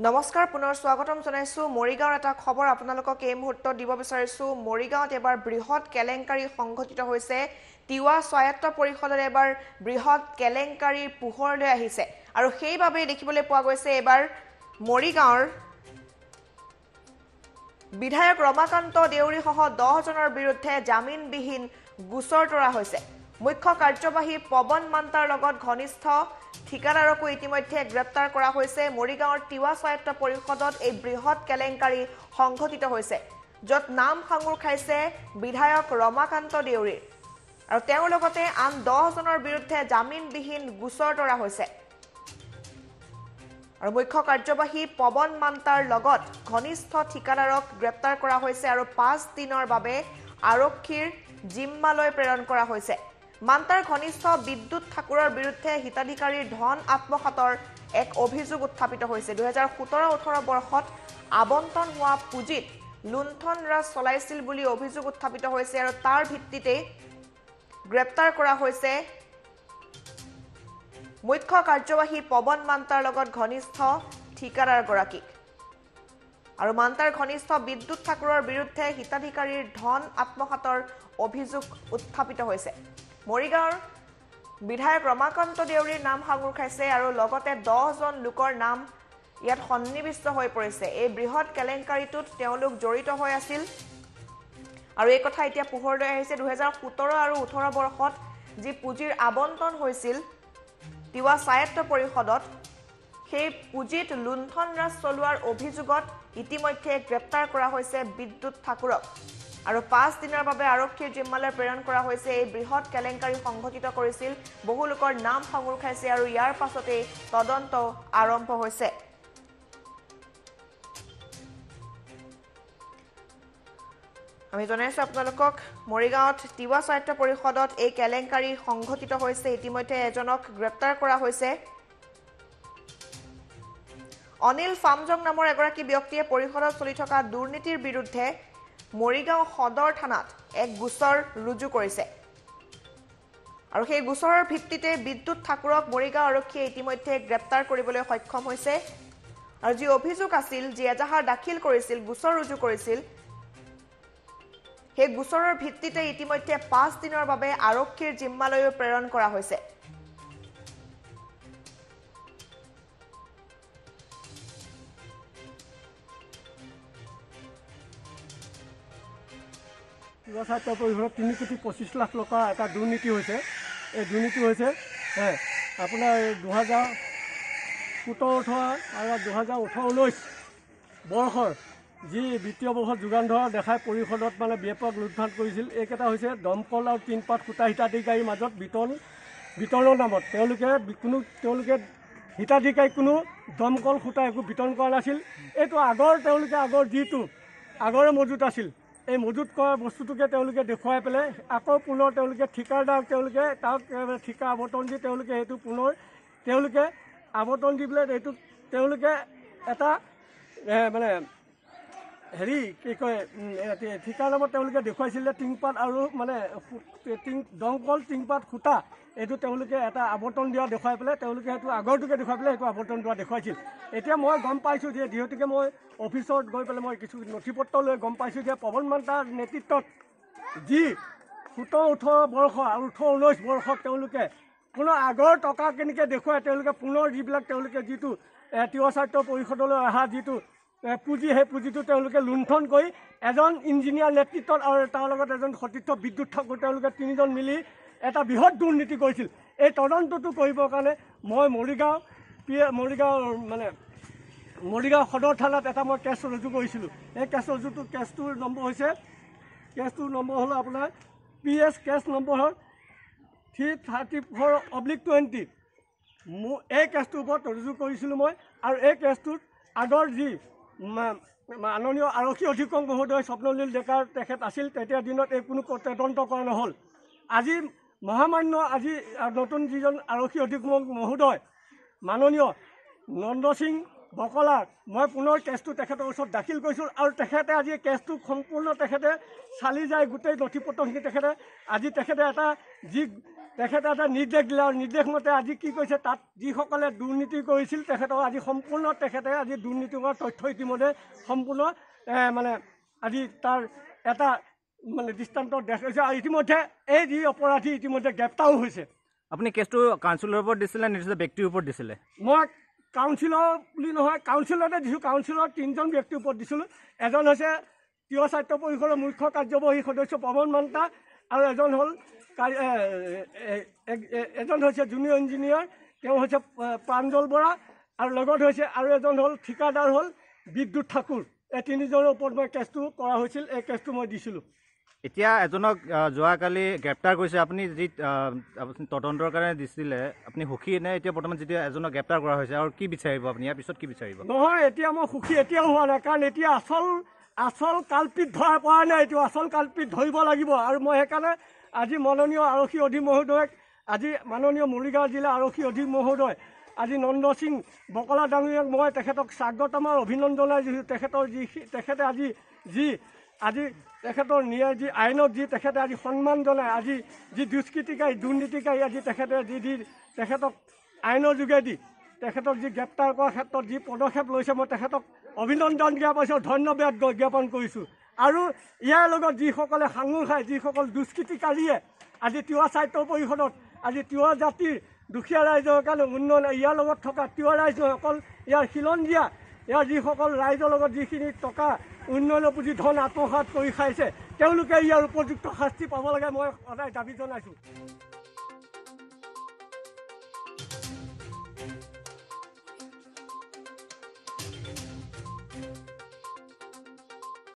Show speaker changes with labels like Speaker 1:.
Speaker 1: নমস্কাৰ পুনৰ স্বাগতম জনাইছো মৰিগাঁৱৰ এটা খবৰ আপোনালোকক এই মুহূৰ্তত দিব বিচাৰিছো মৰিগাঁৱত এবাৰ বৃহৎ কেলেংকাৰী সংঘটিত হৈছে তিৱা স্বায়ত্ত পৰিষদৰ এবাৰ বৃহৎ কেলেংকাৰীৰ পোহৰলৈ আহিছে আৰু সেইভাবে দেখিবলৈ পোৱা গৈছে এবাৰ মৰিগাঁৱৰ বিধায়ক ৰমাকান্ত দেউৰী সহ 10 জনৰ বিৰুদ্ধে জামিনবিহীন গোচৰ তৰা হৈছে মুখ্য কাৰ্যবাহী পৱন মান্তাৰ লগত ঘনিষ্ঠ ঠিকাদাৰকো ইতিমধ্যে গ্ৰেপ্তাৰ কৰা হৈছে মৰিগাঁৱৰ তিৱা স্বায়ত্ত পৰিষদত এই বৃহৎ কেলেংকাৰী সংঘটিত হৈছে যত নাম সাঙুৰ খাইছে বিধায়ক ৰমাকান্ত দেউৰী আৰু তেওঁৰ লগতে আন 10 জনৰ বিৰুদ্ধে জামিনবিহীন গোচৰ তৰা হৈছে আৰু মুখ্য কাৰ্যবাহী পৱন মান্তাৰ লগত ঘনিষ্ঠ ঠিকাদাৰক গ্ৰেপ্তাৰ কৰা হৈছে আৰু 5 দিনৰ বাবে আৰক্ষীৰ জিম্মালৈ প্ৰেৰণ কৰা হৈছে মান্তাৰ ঘনিষ্ঠ বিদ্যুৎ ঠাকুৰৰ বিৰুদ্ধে হিতাধিকাৰীৰ ধন আত্মসাতৰ এক অভিযোগ উত্থাপিত হৈছে 2017-18 বৰ্ষত আবণ্টন হোৱা পুঁজিত লুণ্ঠন ৰাজ চলাইছিল বুলি অভিযোগ উত্থাপিত হৈছে আৰু তাৰ ভিত্তিতে গ্ৰেপ্তাৰ কৰা হৈছে মুখ্য কাৰ্যবাহী পৱন মান্তাৰ লগত ঘনিষ্ঠ ঠিকাদাৰ গৰাকীক আৰু মান্তাৰ ঘনিষ্ঠ বিদ্যুৎ ঠাকুৰৰ বিৰুদ্ধে হিতাধিকাৰীৰ ধন আত্মসাতৰ অভিযোগ উত্থাপিত হৈছে মৰিগাঁৱৰ বিধায়ক ৰমাকান্ত দেউৰীৰ নাম সাঙুৰ খাইছে আৰু লগতে 10 জন লোকৰ নাম ইয়াত সন্নিবিষ্ট হৈ পৰিছে এই বৃহৎ কেলেংকাৰীটোত তেওঁলোক জড়িত হৈ আছিল আৰু এই কথা এতিয়া পোহৰলৈ আহিছে 2017 আৰু 18 বৰ্ষত যি পুঁজিৰ আবণ্টন হৈছিল তিৱা স্বায়ত্ত পৰিষদত সেই পুঁজিত লুণ্ঠন ৰাজ চলোৱাৰ অভিযোগত ইতিমধ্যে গ্ৰেপ্তাৰ কৰা হৈছে বিদ্যুৎ ঠাকুৰক আৰু 5 দিনৰ বাবে আৰক্ষীৰ জিম্মালৈ প্ৰেৰণ কৰা হৈছে এই বৃহৎ কেলেংকাৰী সংঘটিত কৰিছিল বহু লোকৰ নাম সাঙুৰ খাইছে আৰু ইয়াৰ পাছতে তদন্ত আৰম্ভ হৈছে আমি জনাইছো আপোনালোকক মৰিগাঁৱত তিৱা স্বায়ত্ত পৰিষদত এই কেলেংকাৰী সংঘটিত হৈছে ইতিমধ্যে এজনক গ্ৰেপ্তাৰ কৰা হৈছে অনিল ফামজং নামৰ এগৰাকী ব্যক্তিয়ে পৰিষদত চলি থকা দুৰ্নীতিৰ বিৰুদ্ধে মৰিগাঁও সদৰ থানাত এক গোচৰ ৰুজু কৰিছে আৰু সেই গোচৰৰ ভিত্তিতে বিদ্যুৎ ঠাকুৰক মৰিগাঁও আৰক্ষীয়ে ইতিমধ্যে গ্ৰেপ্তাৰ কৰিবলৈ সক্ষম হৈছে আৰু যি অভিযোগ আছিল যি এজাহাৰ দাখিল কৰিছিল গোচৰ ৰুজু কৰিছিল সেই গোচৰৰ ভিত্তিতে ইতিমধ্যে 5 দিনৰ বাবে আৰক্ষীৰ জিম্মালৈ প্ৰেৰণ কৰা হৈছে
Speaker 2: তিৱা স্বায়ত্ত পৰিষদত 3 কোটি 25 লাখ টকাৰ এটা দুৰ্নীতি হৈছে এই দুৰ্নীতি হৈছে আপোনাৰ 2017-18 আৰু 2018-19 বৰ্ষৰ যি বিত্তীয় বৰ্ষত যোগান ধৰা দেখাই পৰিষদত মানে ব্যাপক লুটভাট কৰিছিল এইকেইটা হৈছে দমকল আৰু টিনপাত খুঁটা হিতাধিকাৰীৰ মাজত বিতৰণৰ নামত তেওঁলোকে হিতাধিকাৰীক কোনো দমকল খুঁটা একো বিতৰণ কৰা নাছিল এইটো আগৰ যিটো আগৰে মজুত আছিল এই মজুত কৰা বস্তুটোকে তেওঁলোকে দেখুৱাই পেলাই আকৌ পুনৰ তেওঁলোকে ঠিকাদাৰক তাক ঠিকা আবণ্টন দি তেওঁলোকে সেইটো পুনৰ তেওঁলোকে আবণ্টন দি পেলাই এইটো তেওঁলোকে এটা মানে হেৰি কি কয় ঠিকাৰ নামত তেওঁলোকে দেখুৱাইছিল যে টিংপাত আৰু মানে দমকল টিংপাত খুঁটা এইটো তেওঁলোকে এটা আবণ্টন দিয়া দেখুৱাই পেলাই তেওঁলোকে সেইটো আগৰটোকে দেখুৱাই পেলাই সেইটো আবণ্টন দিয়া দেখুৱাইছিল এতিয়া মই গম পাইছোঁ যে যিহেতুকে মই অফিচত গৈ পেলাই মই কিছু নথি পত্ৰ লৈ গম পাইছোঁ যে পৱন মান্তাৰ নেতৃত্বত যি 17-18 বৰ্ষ আৰু 18-19 বৰ্ষত তেওঁলোকে পুনৰ আগৰ টকা কেনেকৈ দেখুৱাই তেওঁলোকে পুনৰ যিবিলাক তেওঁলোকে যিটো তিৱা স্বায়ত্ত পৰিষদলৈ অহা যিটো পুঁজি সেই পুঁজিটো তেওঁলোকে লুণ্ঠন কৰি এজন ইঞ্জিনিয়াৰ নেতৃত্বত আৰু তাৰ লগত এজন সতীৰ্থ বিদ্যুৎ ঠাকুৰ তেওঁলোকে 3 জন মিলি এটা বৃহৎ দুৰ্নীতি কৰিছিল এই তদন্তটো কৰিবৰ কাৰণে মই মৰিগাঁও সদৰ থানাত এটা মই কেছ ৰুজু কৰিছিলোঁ এই কেছটোৰ নম্বৰ হ'ল আপোনাৰ PS কেছ নম্বৰ হ'ল 334/20 এই কেছটোৰ ওপৰত ৰুজু কৰিছিলোঁ মই আৰু এই কেছটোত আগৰ যি মাননীয় আৰক্ষী অধীক্ষক মহোদয় স্বপ্নলীল ডেকাৰ তেখেত আছিল তেতিয়া দিনত এই কোনো তদন্ত কৰা নহ'ল আজি মহামান্য আজি নতুন যিজন আৰক্ষী অধীক্ষক মহোদয় মাননীয় নন্দ সিং বকলাৰ মই পুনৰ কেছটো তেখেতৰ ওচৰত দাখিল কৰিছোঁ আৰু তেখেতে আজি কেছটো সম্পূৰ্ণ তেখেতে চালি যায় গোটেই নথি পত্ৰখিনি তেখেতে এটা যি তেখেতে এটা নিৰ্দেশ দিলে আৰু নিৰ্দেশ মতে আজি কি কৈছে তাত যিসকলে দুৰ্নীতি কৰিছিল তেখেতক আজি সম্পূৰ্ণ তেখেতে আজি দুৰ্নীতি কৰা তথ্য ইতিমধ্যে সম্পূৰ্ণ মানে আজি তাৰ এটা মানে দৃষ্টান্ত দেখাইছে আৰু ইতিমধ্যে এই যি অপৰাধী ইতিমধ্যে গ্ৰেপ্তাৰো হৈছে।
Speaker 3: আপুনি কেছটো কাউন্সিলৰ ওপৰত দিছিলে নিৰ্দিষ্ট ব্যক্তিৰ ওপৰত দিছিলে?
Speaker 2: মই কাউন্সিলৰ বুলি নহয়, কাউন্সিলতে দিছোঁ। কাউন্সিলৰ 3জন ব্যক্তিৰ ওপৰত দিছিলোঁ। এজন হৈছে তিৱা স্বাস্থ্য পৰিষদৰ মুখ্য কাৰ্যবাহী সদস্য পৱন মান্তা আৰু এজন হ'ল এজন হৈছে জুনিয়ৰ ইঞ্জিনিয়াৰ, তেওঁ হৈছে প্ৰাঞ্জল বৰা, আৰু লগত হৈছে আৰু এজন হ'ল ঠিকাদাৰ হ'ল বিদ্যুৎ ঠাকুৰ। এই 3জনৰ ওপৰত মই কেছটো কৰা হৈছিল। এই কেছটো মই দিছিলোঁ।
Speaker 3: এতিয়া এজনক যোৱাকালি গ্ৰেপ্তাৰ কৰিছে, আপুনি যি তদন্তৰ কাৰণে দিছিলে আপুনি সুখী নে এতিয়া বৰ্তমান যেতিয়া এজনক গ্ৰেপ্তাৰ কৰা হৈছে আৰু কি বিচাৰিব আপুনি ইয়াৰ পিছত কি বিচাৰিব?
Speaker 2: নহয়, এতিয়া মই সুখী এতিয়াও হোৱা নাই, কাৰণ এতিয়া আচল কালপিত ধৰা পৰা নাই। এইটো আচল কালপিত ধৰিব লাগিব। আৰু মই সেইকাৰণে আজি মাননীয় আৰক্ষী অধীক্ষক মহোদয়ক, আজি মাননীয় মৰিগাঁও জিলা আৰক্ষী অধীক্ষক মহোদয় আজি নন্দ সিং বকলা ডাঙৰীয়াক মই তেখেতক স্বাগতম আৰু অভিনন্দন জনাইছোঁ। তেখেতে আজি তেখেতৰ ন্যায় যি আইনত যি তেখেতে আজি সন্মান জনাই, আজি যি দুষ্কৃতিকাৰী দুৰ্নীতিকাৰী আজি তেখেতে তেখেতক আইনৰ যোগেদি তেখেতক যি গ্ৰেপ্তাৰ কৰাৰ ক্ষেত্ৰত যি পদক্ষেপ লৈছে মই তেখেতক অভিনন্দন জ্ঞাপন, ধন্যবাদ জ্ঞাপন কৰিছোঁ। আৰু ইয়াৰ লগত যিসকলে সাঙুৰ খায়, যিসকল দুষ্কৃতিকাৰীয়ে আজি তিৱা স্বাস্থ্য পৰিষদত আজি তিৱা জাতিৰ দুখীয়া ৰাইজৰ কাৰণে উন্নয়ন, ইয়াৰ লগত থকা তিৱা ৰাইজ অকল ইয়াৰ খিলঞ্জীয়া ইয়াৰ যিসকল ৰাইজৰ লগত যিখিনি টকা উন্নয়নৰ পুঁজি ধন আত্মসাৎ কৰি খাইছে তেওঁলোকে ইয়াৰ উপযুক্ত শাস্তি পাব লাগে মই সদায় দাবী জনাইছোঁ।